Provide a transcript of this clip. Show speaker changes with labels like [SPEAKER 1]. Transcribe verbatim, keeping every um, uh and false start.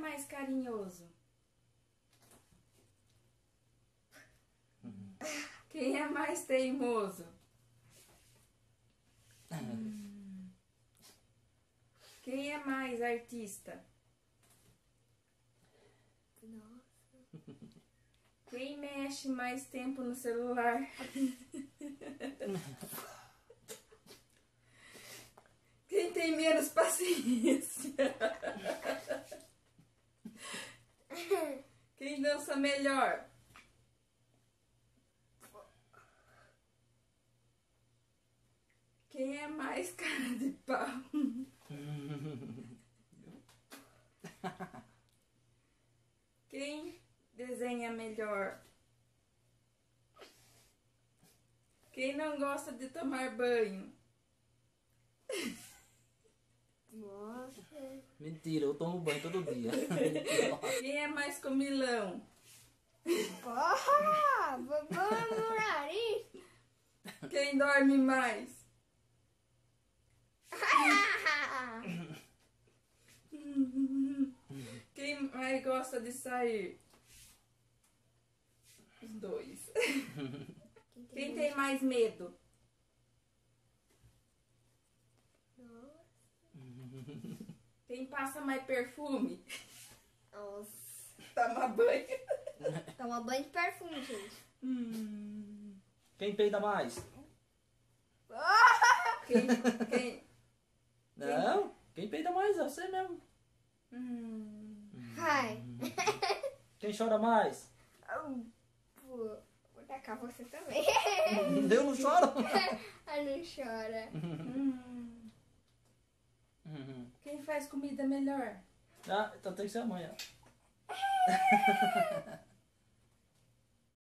[SPEAKER 1] mais carinhoso? Quem é mais teimoso? Hum. Quem é mais artista?
[SPEAKER 2] Nossa.
[SPEAKER 1] Quem mexe mais tempo no celular? Quem tem menos paciência? Quem dança melhor? Quem é mais cara de pau? Quem desenha melhor? Quem não gosta de tomar banho?
[SPEAKER 2] Nossa.
[SPEAKER 3] Mentira, eu tomo banho todo dia.
[SPEAKER 1] Quem é mais comilão?
[SPEAKER 2] Porra! Babando no nariz.
[SPEAKER 1] Quem dorme mais? Quem mais gosta de sair? Os dois. Quem tem mais medo?
[SPEAKER 2] Nossa.
[SPEAKER 1] Quem passa mais perfume?
[SPEAKER 2] Nossa.
[SPEAKER 1] Toma banho.
[SPEAKER 2] Toma banho de perfume, gente.
[SPEAKER 1] Hum.
[SPEAKER 3] Quem peida mais?
[SPEAKER 1] Quem, quem,
[SPEAKER 3] Não, quem peida mais é você mesmo.
[SPEAKER 1] hum.
[SPEAKER 2] Ai.
[SPEAKER 3] Quem chora mais?
[SPEAKER 2] Pô, vou tacar você também.
[SPEAKER 3] Eu não choro.
[SPEAKER 2] Ai, não chora.
[SPEAKER 1] Hum. Quem faz comida melhor?
[SPEAKER 3] Ah, então tem que ser a mãe, ó.